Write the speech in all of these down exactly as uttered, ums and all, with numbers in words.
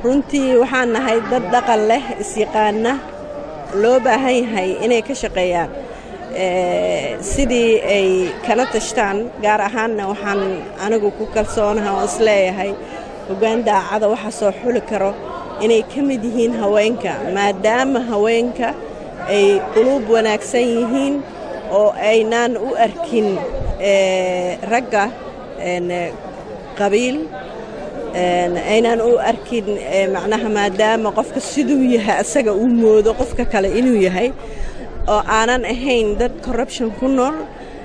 runtii waxaan nahay dad dhaqan leh isyaqaana loo baahan yahay inay ka shaqeeyaan sidii ay kala tashtaan gaar ahaanna waxaan anigu ku kalsoonahay oo isleeyahay hoggaan daacada waxa soo xuli karo inay ka mid yihiin haweenka maadaama haweenka ay quluub wanaagsan yihiin oo aynaan u arkin ragga qabiil aynaan u arkin macnaha maadaama qofka siduu yahay asaga uu moodo qofka kale inuu yahay oo aanan ahayn dad corruption ku nool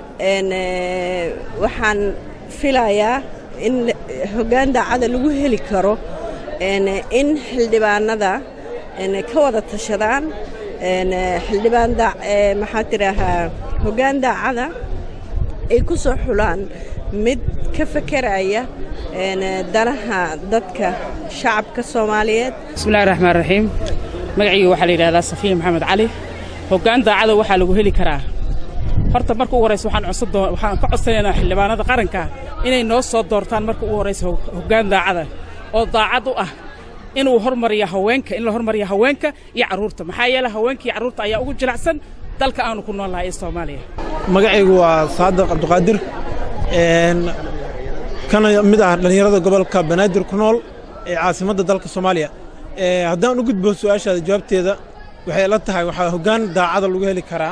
waxaan filayaa in hoggaan daacada lagu heli karo in xildhibaanada ka wada tashadaan xildhibaan maxaa tidaahaa hoggaan daacada ay ku soo xulaan mid ka fakeraya danaha dadka shacabka Soomaaliyeed. Bismillaahi Raxmaani Raxiim. Magacaygu waxa la yiraahdaa Safiya Maxamed Cali. Hoggaan daacada waxa lagu heli karaa. Horta marka ugu horeysa waxaan cusub waxaan ka codsanaynaa xildhibaanada qaranka inay noo soo doortaan marka ugu horeysa hoggaan daacada oo daacad u ah inuu hormariyo haweenka in la hormariyo haweenka iyo caruurta maxaa yeelay haweenka iyo caruurta ayaa ugu jilicsan dalka aanu ku noolahay Soomaaliya. Magacaygu waa Saadiq Abduqaadir een kana mid ah dhalinyarada gobolka Banaadir ku nool ee caasimadda dalka Soomaaliya. ee haddaan u gudbo su'aashaada jawaabteeda waxay la tahay waxa hoggaan daacada lagu heli karaa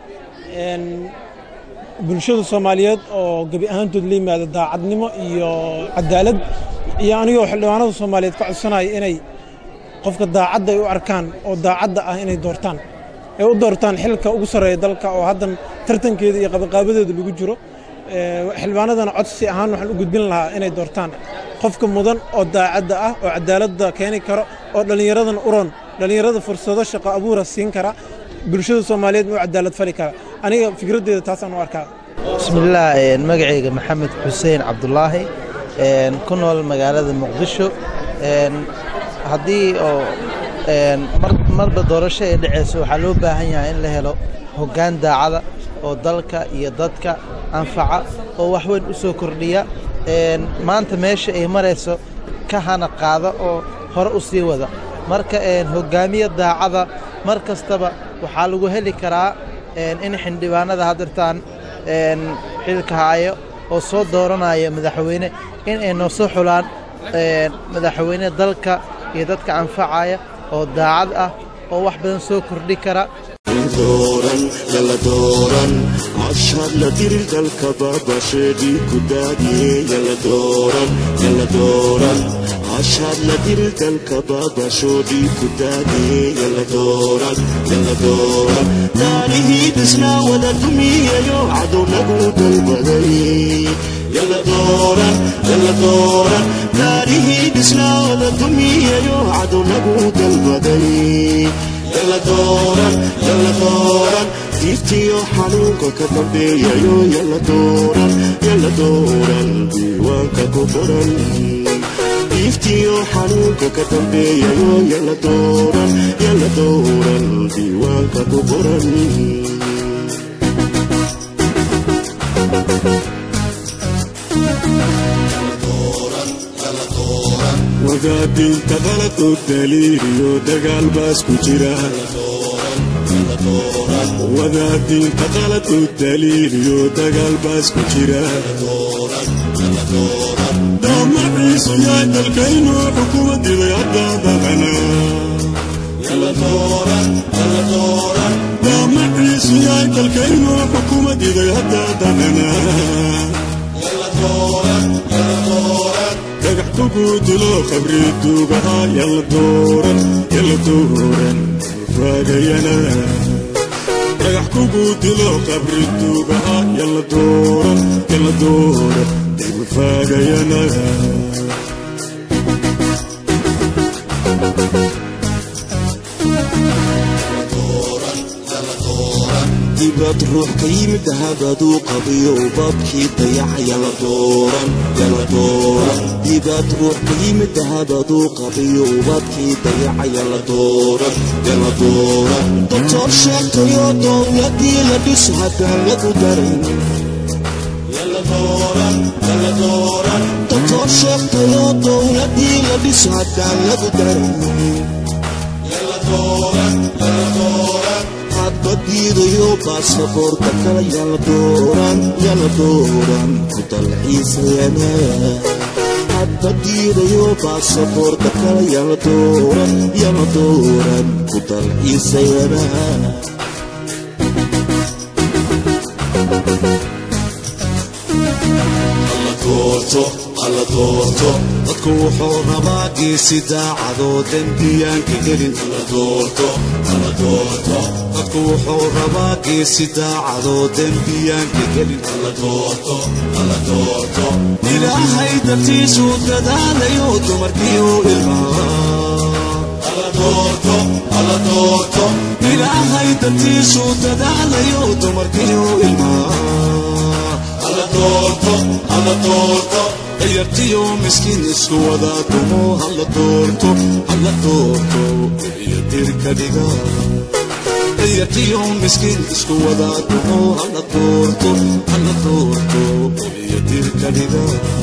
een bulshada Soomaaliyeed oo gabi ahaantood la yimaado daacadnimo iyo cadaalad iyo aniga xildhibaanada Soomaaliyeed ka codsanay inay qofka daacadda ay u arkaan oo daacadda ah inay doortaan ay u doortaan xilka ugu sareeya dalka oo haddan tartankeeda iyo qabaqaabadeeda lagu jiro xildhibaanadana codsi ahaan waxaan u gudbin lahaa inay doortaan qofka mudan oo daacadda ah oo cadaaladda keeni karo oo dhalinyaradana u roon dhalinyarada fursado shaqo abuura siin kara bulshada Soomaaliyeed oo cadaalad fali kara aniga fikradeyda taas aan u arkaa. Bismillah magacayga Maxamed Xuseen Cabdullaahi een ku nool magaalada Muqdisho een haddii oo een marba doorasho ay dhaceyso waxaa loo baahan yahay in la helo hoggaan daacada oo dalka iyo dadka anfaca oo wax weyn u soo kordhiya een maanta meesha ay mareyso ka hana qaada oo hore u sii wada marka een hoggaamiye daacada mar kastaba waxaa lagu heli karaa een in xildhibaanada hadirtaan een xilka haayo oo soo dooranaya madaxweyne in ay noo soo xulaan een madaxweyne dalka iyo dadka anfacaya oo daacad ah oo wax badan soo kordhi kara dooran yalla dooran ashhad la dirgal kababa sheedi kudadiye yalla dooran yalla dooran ashhad la dirgal kababa shoodi kudadiye yalla dooran yalla dooran dalihi bisna wada dumiye yo adu nagu dalbaday yalla dooran yalla dooran dalihi bisna wada dumiye yo adu nagu dalbaday yalla dooran yalla dooran diiftiyo xanuunka ka dambeeyayo yalla dooran yalla dooran diiwaanka ku qoran diiftiyo xanuunka ka dambeeyayo yalla dooran yalla dooran diiwaanka ku qoran وقادين تغلط الدليل ودقال باس كجرا وقادين تغلط الدليل ودقال باس كجرا دام عيسو يايد الكينو حكومة ضيادة دغنا يلا دورا يلا دورا دام عيسو يايد الكينو حكومة ضيادة دغنا يلا دورا يلا دورا تقعد لو خبريتو بها يلا دورا يلا دورا فاقينا تقعد لو خبريتو بها يلا دورا يلا دورا فاقينا ديبات روح كيمد هذا ذو قضية وبابكي ضيع يلا دورا يلا دورا ديبات روح كيمد هذا ذو قضية وبابكي ضيع يلا دورا يلا دورا دكتور شاكو يا دور يدي لديس هذا لدو دارين يلا dooran yalla dooran doctor sheegtayo dowladii la dhiso haddaan lagu darin yalla dooran yalla dooran baddiidayo baasaboorka kale yalla dooran yalla dooran ku dalxiisayana baddiidayo baasaboorka kale yalla dooran yalla dooran ku dalxiisayana alla doorto alla doorto dadku wuxuu rabaa geesi daacadoo dembiyaanka gelin alla doorto alla doorto dadku wuxuu rabaa geesi daacadoo dembiyaanka gelin alla doorto alla doorto ilaahay dartiisuu dadaalayo dumarkiiu ilmaa alla doorto alla doorto ilaahay dartiisuu dadaalayo dumarkiiu ilmaa alla doorto alla doorto ayartiyo miskiin isku wada dumo alla doorto alla doorto iyo dirka dhiga ayartiyo miskiin isku wada dumo alla doorto alla doorto iyo dirka dhiga